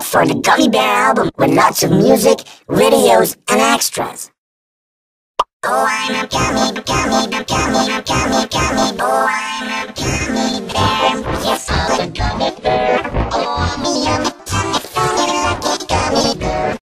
look for the Gummy Bear album with lots of music, videos, and extras. Oh, I'm a gummy, gummy, gummy, gummy, gummy, boy, I'm a